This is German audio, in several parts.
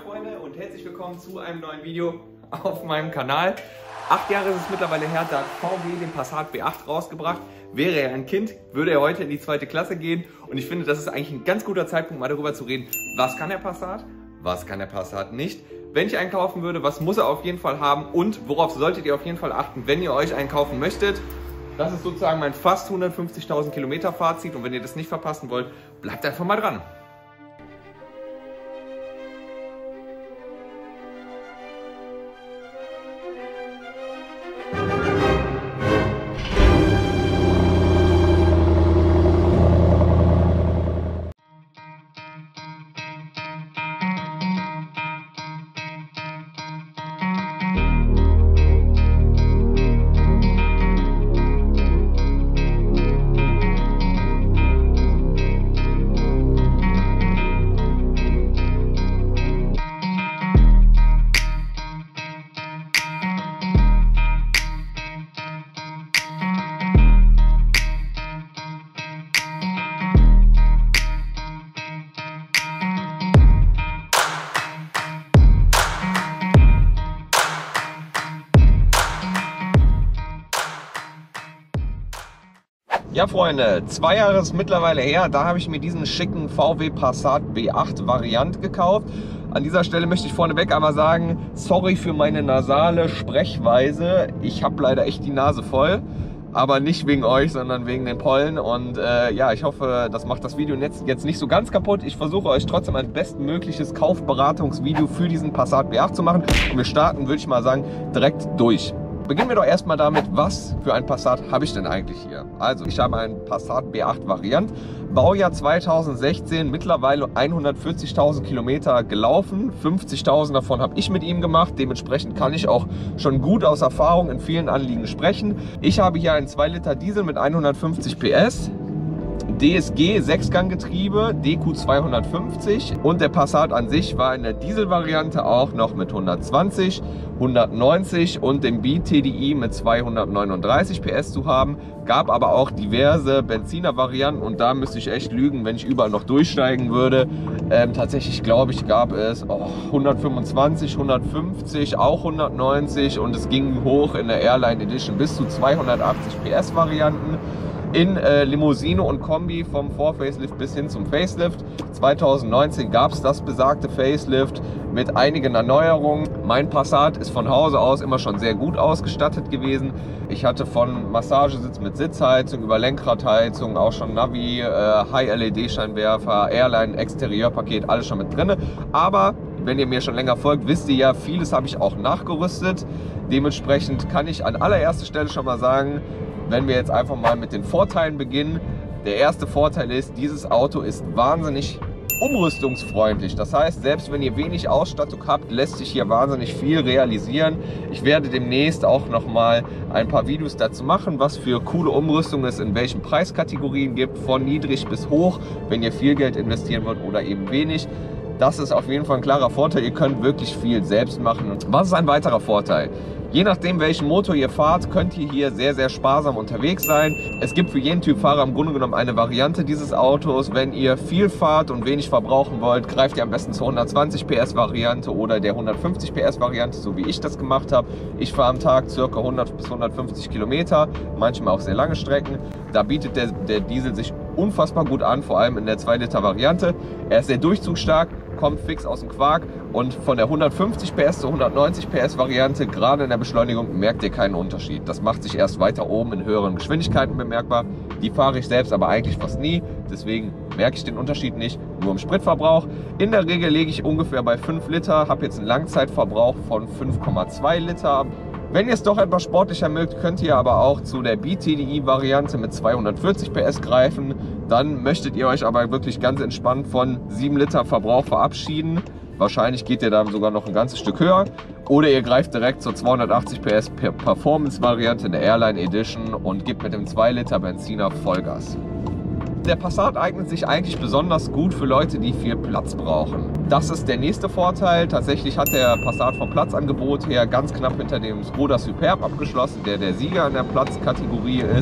Freunde und herzlich willkommen zu einem neuen Video auf meinem Kanal. 8 Jahre ist es mittlerweile her, da hat VW den Passat B8 rausgebracht. Wäre er ein Kind, würde er heute in die 2. Klasse gehen. Und ich finde, das ist eigentlich ein ganz guter Zeitpunkt, mal darüber zu reden, was kann der Passat, was kann der Passat nicht. Wenn ich einen kaufen würde, was muss er auf jeden Fall haben und worauf solltet ihr auf jeden Fall achten, wenn ihr euch einen kaufen möchtet. Das ist sozusagen mein fast 150.000 Kilometer Fazit und wenn ihr das nicht verpassen wollt, bleibt einfach mal dran. Ja Freunde, 2 Jahre ist mittlerweile her, da habe ich mir diesen schicken VW Passat B8 Variant gekauft. An dieser Stelle möchte ich vorneweg einmal sagen, sorry für meine nasale Sprechweise. Ich habe leider echt die Nase voll, aber nicht wegen euch, sondern wegen den Pollen. Und ja, ich hoffe, das macht das Video jetzt nicht so ganz kaputt. Ich versuche euch trotzdem ein bestmögliches Kaufberatungsvideo für diesen Passat B8 zu machen. Und wir starten, würde ich mal sagen, direkt durch. Beginnen wir doch erstmal damit, was für ein Passat habe ich denn eigentlich hier? Also ich habe einen Passat B8 Variant, Baujahr 2016, mittlerweile 140.000 Kilometer gelaufen, 50.000 davon habe ich mit ihm gemacht, dementsprechend kann ich auch schon gut aus Erfahrung in vielen Anliegen sprechen. Ich habe hier einen 2 Liter Diesel mit 150 PS. DSG 6-Gang-Getriebe, DQ 250 und der Passat an sich war in der Dieselvariante auch noch mit 120, 190 und dem B-TDI mit 239 PS zu haben. Gab aber auch diverse Benziner-Varianten und da müsste ich echt lügen, wenn ich überall noch durchsteigen würde. Tatsächlich glaube ich, gab es 125, 150, auch 190 und es ging hoch in der Airline Edition bis zu 280 PS-Varianten. In Limousine und Kombi vom Vor-Facelift bis hin zum Facelift. 2019 gab es das besagte Facelift mit einigen Erneuerungen. Mein Passat ist von Hause aus immer schon sehr gut ausgestattet gewesen. Ich hatte von Massagesitz mit Sitzheizung über Lenkradheizung, auch schon Navi, High-LED-Scheinwerfer, Airline, Exterieurpaket, alles schon mit drin. Aber wenn ihr mir schon länger folgt, wisst ihr ja, vieles habe ich auch nachgerüstet. Dementsprechend kann ich an allererster Stelle schon mal sagen, wenn wir jetzt einfach mal mit den Vorteilen beginnen. Der erste Vorteil ist, dieses Auto ist wahnsinnig umrüstungsfreundlich. Das heißt, selbst wenn ihr wenig Ausstattung habt, lässt sich hier wahnsinnig viel realisieren. Ich werde demnächst auch noch mal ein paar Videos dazu machen, was für coole Umrüstung es in welchen Preiskategorien gibt, von niedrig bis hoch, wenn ihr viel Geld investieren wollt oder eben wenig. Das ist auf jeden Fall ein klarer Vorteil. Ihr könnt wirklich viel selbst machen. Was ist ein weiterer Vorteil? Je nachdem, welchen Motor ihr fahrt, könnt ihr hier sehr, sehr sparsam unterwegs sein. Es gibt für jeden Typ Fahrer im Grunde genommen eine Variante dieses Autos. Wenn ihr viel fahrt und wenig verbrauchen wollt, greift ihr am besten zur 120 PS Variante oder der 150 PS Variante, so wie ich das gemacht habe. Ich fahre am Tag ca. 100 bis 150 Kilometer, manchmal auch sehr lange Strecken. Da bietet der Diesel sich unfassbar gut an, vor allem in der 2 Liter Variante. Er ist sehr durchzugsstark, kommt fix aus dem Quark und von der 150 PS zur 190 PS Variante, gerade in der Beschleunigung, merkt ihr keinen Unterschied. Das macht sich erst weiter oben in höheren Geschwindigkeiten bemerkbar. Die fahre ich selbst aber eigentlich fast nie, deswegen merke ich den Unterschied nicht, nur im Spritverbrauch. In der Regel lege ich ungefähr bei 5 Liter, habe jetzt einen Langzeitverbrauch von 5,2 Liter. Wenn ihr es doch etwas sportlicher mögt, könnt ihr aber auch zu der B-TDI-Variante mit 240 PS greifen. Dann möchtet ihr euch aber wirklich ganz entspannt von 7 Liter Verbrauch verabschieden. Wahrscheinlich geht ihr dann sogar noch ein ganzes Stück höher. Oder ihr greift direkt zur 280 PS Performance-Variante in der Airline Edition und gebt mit dem 2 Liter Benziner Vollgas. Der Passat eignet sich eigentlich besonders gut für Leute, die viel Platz brauchen. Das ist der nächste Vorteil. Tatsächlich hat der Passat vom Platzangebot her ganz knapp hinter dem Skoda Superb abgeschlossen, der Sieger in der Platzkategorie ist.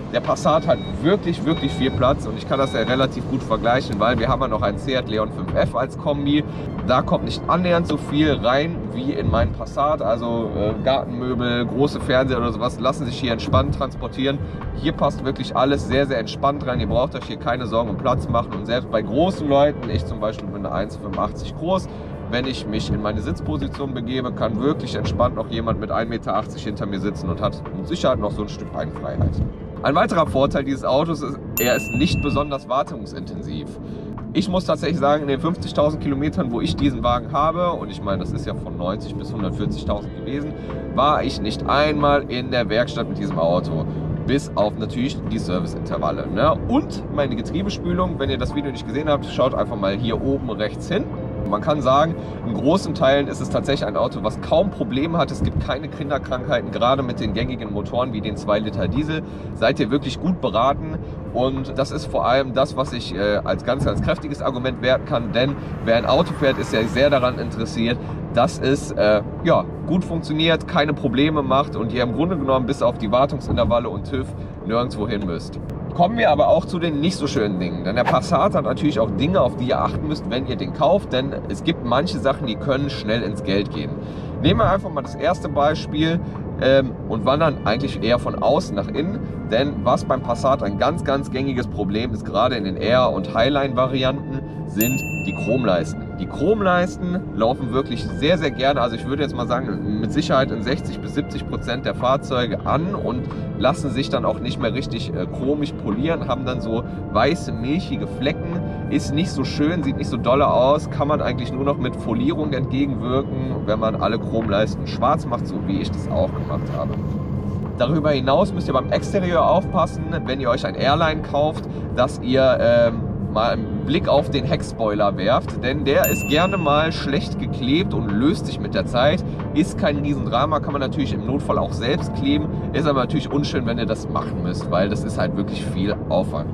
Der Passat hat wirklich, wirklich viel Platz und ich kann das ja relativ gut vergleichen, weil wir haben ja noch einen Seat Leon 5F als Kombi. Da kommt nicht annähernd so viel rein wie in meinen Passat, also Gartenmöbel, große Fernseher oder sowas lassen sich hier entspannt transportieren. Hier passt wirklich alles sehr, sehr entspannt rein. Ihr braucht euch hier keine Sorgen um Platz machen und selbst bei großen Leuten, ich zum Beispiel bin 1,85 groß, wenn ich mich in meine Sitzposition begebe, kann wirklich entspannt noch jemand mit 1,80 Meter hinter mir sitzen und hat mit Sicherheit noch so ein Stück Beinfreiheit. Ein weiterer Vorteil dieses Autos ist, er ist nicht besonders wartungsintensiv. Ich muss tatsächlich sagen, in den 50.000 Kilometern, wo ich diesen Wagen habe, und ich meine, das ist ja von 90 bis 140.000 gewesen, war ich nicht einmal in der Werkstatt mit diesem Auto. Bis auf natürlich die Serviceintervalle. Ne? Und meine Getriebespülung, wenn ihr das Video nicht gesehen habt, schaut einfach mal hier oben rechts hin. Man kann sagen, in großen Teilen ist es tatsächlich ein Auto, was kaum Probleme hat. Es gibt keine Kinderkrankheiten, gerade mit den gängigen Motoren wie den 2 Liter Diesel. Seid ihr wirklich gut beraten und das ist vor allem das, was ich als ganz kräftiges Argument werten kann, denn wer ein Auto fährt, ist ja sehr daran interessiert, dass es ja, gut funktioniert, keine Probleme macht und ihr im Grunde genommen bis auf die Wartungsintervalle und TÜV nirgendwo hin müsst. Kommen wir aber auch zu den nicht so schönen Dingen, denn der Passat hat natürlich auch Dinge, auf die ihr achten müsst, wenn ihr den kauft, denn es gibt manche Sachen, die können schnell ins Geld gehen. Nehmen wir einfach mal das erste Beispiel und wandern eigentlich eher von außen nach innen, denn was beim Passat ein ganz gängiges Problem ist, gerade in den R- und Highline-Varianten, sind die Chromleisten. Die Chromleisten laufen wirklich sehr, sehr gerne, also ich würde jetzt mal sagen, mit Sicherheit in 60 bis 70% der Fahrzeuge an und lassen sich dann auch nicht mehr richtig chromig polieren, haben dann so weiße, milchige Flecken, ist nicht so schön, sieht nicht so dolle aus, kann man eigentlich nur noch mit Folierung entgegenwirken, wenn man alle Chromleisten schwarz macht, so wie ich das auch gemacht habe. Darüber hinaus müsst ihr beim Exterieur aufpassen, wenn ihr euch ein Airline kauft, dass ihr mal einen Blick auf den Heckspoiler werft, denn der ist gerne mal schlecht geklebt und löst sich mit der Zeit. Ist kein Riesendrama, kann man natürlich im Notfall auch selbst kleben, ist aber natürlich unschön, wenn ihr das machen müsst, weil das ist halt wirklich viel Aufwand.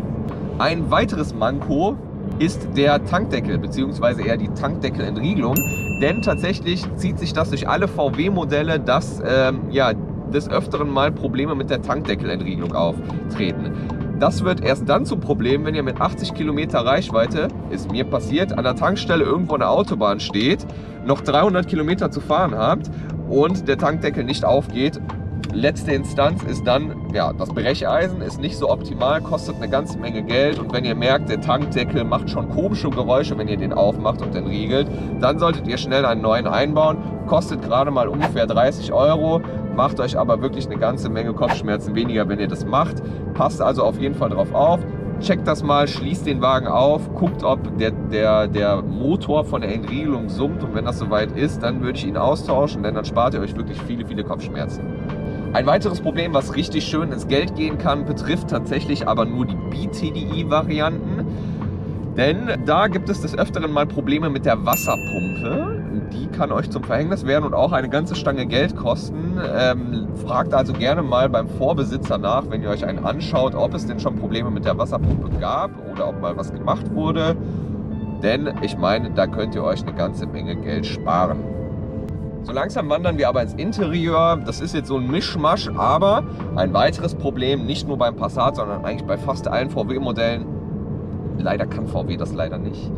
Ein weiteres Manko ist der Tankdeckel, beziehungsweise eher die Tankdeckelentriegelung, denn tatsächlich zieht sich das durch alle VW-Modelle, dass ja, des Öfteren mal Probleme mit der Tankdeckelentriegelung auftreten. Das wird erst dann zum Problem, wenn ihr mit 80 Kilometer Reichweite, ist mir passiert, an der Tankstelle irgendwo an der Autobahn steht, noch 300 Kilometer zu fahren habt und der Tankdeckel nicht aufgeht. Letzte Instanz ist dann, ja, das Brecheisen ist nicht so optimal, kostet eine ganze Menge Geld und wenn ihr merkt, der Tankdeckel macht schon komische Geräusche, wenn ihr den aufmacht und entriegelt, dann solltet ihr schnell einen neuen einbauen. Kostet gerade mal ungefähr 30 €, macht euch aber wirklich eine ganze Menge Kopfschmerzen weniger, wenn ihr das macht. Passt also auf jeden Fall drauf auf. Checkt das mal, schließt den Wagen auf, guckt, ob der Motor von der Entriegelung summt und wenn das soweit ist, dann würde ich ihn austauschen, denn dann spart ihr euch wirklich viele Kopfschmerzen. Ein weiteres Problem, was richtig schön ins Geld gehen kann, betrifft tatsächlich aber nur die BTDI-Varianten. Denn da gibt es des Öfteren mal Probleme mit der Wasserpumpe. Die kann euch zum Verhängnis werden und auch eine ganze Stange Geld kosten. Fragt also gerne mal beim Vorbesitzer nach, wenn ihr euch einen anschaut, ob es denn schon Probleme mit der Wasserpumpe gab oder ob mal was gemacht wurde. Denn ich meine, da könnt ihr euch eine ganze Menge Geld sparen. So langsam wandern wir aber ins Interieur. Das ist jetzt so ein Mischmasch, aber ein weiteres Problem, nicht nur beim Passat, sondern eigentlich bei fast allen VW-Modellen. Leider kann VW das leider nicht.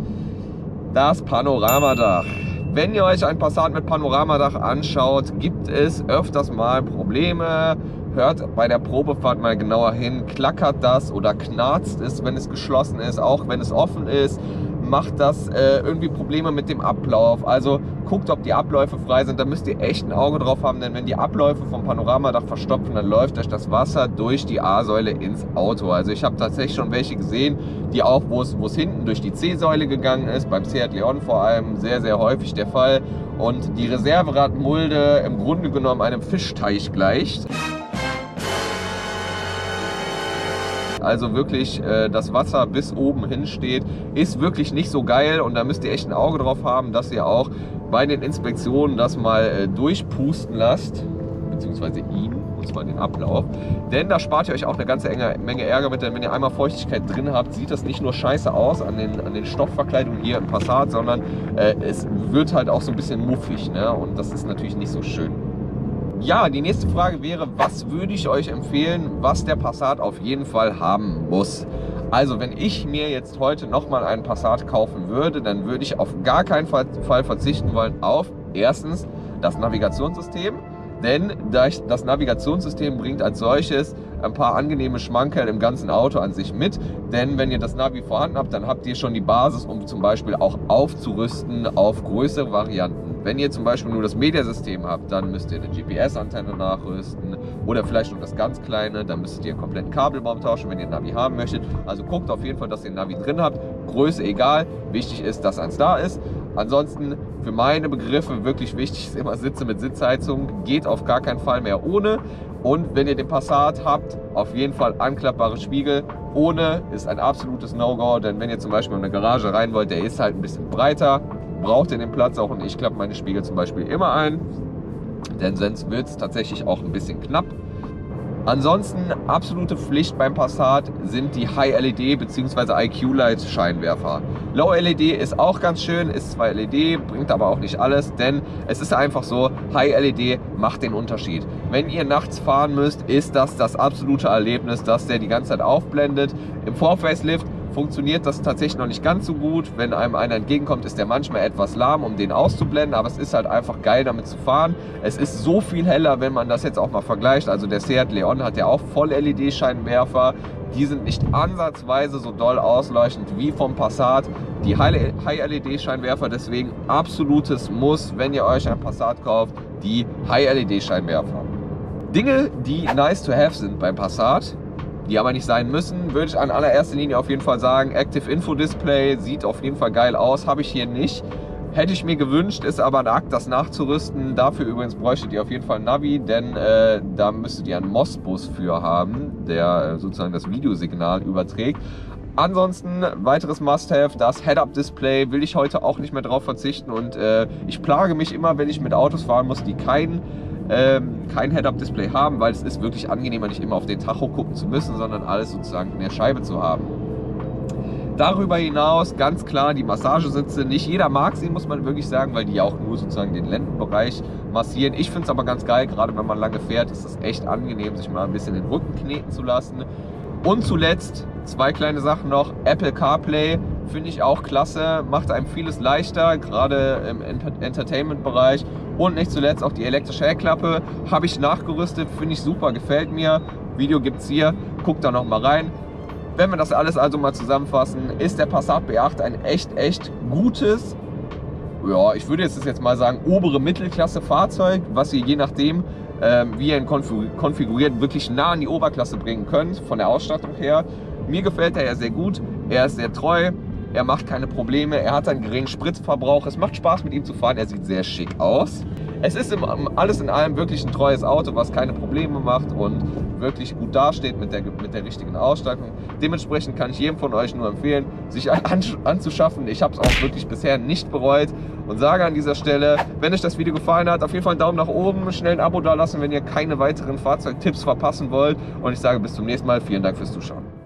Das Panoramadach. Wenn ihr euch ein Passat mit Panoramadach anschaut, gibt es öfters mal Probleme. Hört bei der Probefahrt mal genauer hin. Klackert das oder knarzt es, wenn es geschlossen ist, auch wenn es offen ist? Macht das irgendwie Probleme mit dem Ablauf? Also guckt, ob die Abläufe frei sind. Da müsst ihr echt ein Auge drauf haben, denn wenn die Abläufe vom Panoramadach verstopfen, dann läuft euch das Wasser durch die A-Säule ins Auto. Also ich habe tatsächlich schon welche gesehen, die auch, wo es hinten durch die C-Säule gegangen ist, beim Seat Leon vor allem sehr, sehr häufig der Fall. Und die Reserveradmulde im Grunde genommen einem Fischteich gleicht. Also wirklich das Wasser bis oben hin steht, ist wirklich nicht so geil und da müsst ihr echt ein Auge drauf haben, dass ihr auch bei den Inspektionen das mal durchpusten lasst, beziehungsweise ihn, und zwar den Ablauf, denn da spart ihr euch auch eine ganze Menge Ärger mit, denn wenn ihr einmal Feuchtigkeit drin habt, sieht das nicht nur scheiße aus an den Stoffverkleidungen hier im Passat, sondern es wird halt auch so ein bisschen muffig, ne? Und das ist natürlich nicht so schön. Ja, die nächste Frage wäre, was würde ich euch empfehlen, was der Passat auf jeden Fall haben muss? Also wenn ich mir jetzt heute nochmal einen Passat kaufen würde, dann würde ich auf gar keinen Fall verzichten wollen auf erstens das Navigationssystem. Denn das Navigationssystem bringt als solches ein paar angenehme Schmankerl im ganzen Auto an sich mit. Denn wenn ihr das Navi vorhanden habt, dann habt ihr schon die Basis, um zum Beispiel auch aufzurüsten auf größere Varianten. Wenn ihr zum Beispiel nur das Mediasystem habt, dann müsst ihr eine GPS-Antenne nachrüsten oder vielleicht nur das ganz kleine, dann müsstet ihr einen kompletten Kabelbaum tauschen, wenn ihr ein Navi haben möchtet. Also guckt auf jeden Fall, dass ihr ein Navi drin habt. Größe egal, wichtig ist, dass eins da ist. Ansonsten für meine Begriffe wirklich wichtig ist immer Sitze mit Sitzheizung, geht auf gar keinen Fall mehr ohne. Und wenn ihr den Passat habt, auf jeden Fall anklappbare Spiegel. Ohne ist ein absolutes No-Go, denn wenn ihr zum Beispiel in eine Garage rein wollt, der ist halt ein bisschen breiter, braucht ihr den Platz auch und ich klappe meine Spiegel zum Beispiel immer ein, denn sonst wird es tatsächlich auch ein bisschen knapp. Ansonsten absolute Pflicht beim Passat sind die High-LED bzw. IQ-Light-Scheinwerfer. Low-LED ist auch ganz schön, ist zwar LED, bringt aber auch nicht alles, denn es ist einfach so, High-LED macht den Unterschied. Wenn ihr nachts fahren müsst, ist das absolute Erlebnis, dass der die ganze Zeit aufblendet. Im Vor-Facelift funktioniert das tatsächlich noch nicht ganz so gut. Wenn einem einer entgegenkommt, ist der manchmal etwas lahm, um den auszublenden, aber es ist halt einfach geil, damit zu fahren. Es ist so viel heller, wenn man das jetzt auch mal vergleicht. Also der Seat Leon hat ja auch Voll-LED-Scheinwerfer. Die sind nicht ansatzweise so doll ausleuchtend wie vom Passat. Die High-LED-Scheinwerfer, deswegen absolutes Muss, wenn ihr euch ein Passat kauft, die High-LED-Scheinwerfer. Dinge, die nice to have sind beim Passat, die aber nicht sein müssen, würde ich an allererster Linie auf jeden Fall sagen, Active Info Display sieht auf jeden Fall geil aus, habe ich hier nicht. Hätte ich mir gewünscht, ist aber ein Akt, das nachzurüsten. Dafür übrigens bräuchtet ihr auf jeden Fall ein Navi, denn da müsstet ihr einen MOS-Bus für haben, der sozusagen das Videosignal überträgt. Ansonsten, weiteres Must-Have, das Head-Up-Display will ich heute auch nicht mehr drauf verzichten und ich plage mich immer, wenn ich mit Autos fahren muss, die kein Head-Up-Display haben, weil es ist wirklich angenehmer, nicht immer auf den Tacho gucken zu müssen, sondern alles sozusagen in der Scheibe zu haben. Darüber hinaus ganz klar die Massagesitze. Nicht jeder mag sie, muss man wirklich sagen, weil die ja auch nur sozusagen den Lendenbereich massieren. Ich finde es aber ganz geil, gerade wenn man lange fährt, ist es echt angenehm, sich mal ein bisschen den Rücken kneten zu lassen. Und zuletzt zwei kleine Sachen noch. Apple CarPlay finde ich auch klasse, macht einem vieles leichter, gerade im Entertainment-Bereich. Und nicht zuletzt auch die elektrische Heckklappe. Habe ich nachgerüstet, finde ich super, gefällt mir. Video gibt es hier, guckt da noch mal rein. Wenn wir das alles also mal zusammenfassen, ist der Passat B8 ein echt gutes, ja, ich würde jetzt mal sagen, obere Mittelklasse-Fahrzeug, was ihr je nachdem, wie ihr ihn konfiguriert, wirklich nah an die Oberklasse bringen könnt, von der Ausstattung her. Mir gefällt er ja sehr gut, er ist sehr treu, er macht keine Probleme, er hat einen geringen Spritverbrauch, es macht Spaß mit ihm zu fahren, er sieht sehr schick aus. Es ist alles in allem wirklich ein treues Auto, was keine Probleme macht und wirklich gut dasteht mit der richtigen Ausstattung. Dementsprechend kann ich jedem von euch nur empfehlen, sich anzuschaffen. Ich habe es auch wirklich bisher nicht bereut und sage an dieser Stelle, wenn euch das Video gefallen hat, auf jeden Fall einen Daumen nach oben, schnell ein Abo da lassen, wenn ihr keine weiteren Fahrzeugtipps verpassen wollt. Und ich sage bis zum nächsten Mal. Vielen Dank fürs Zuschauen.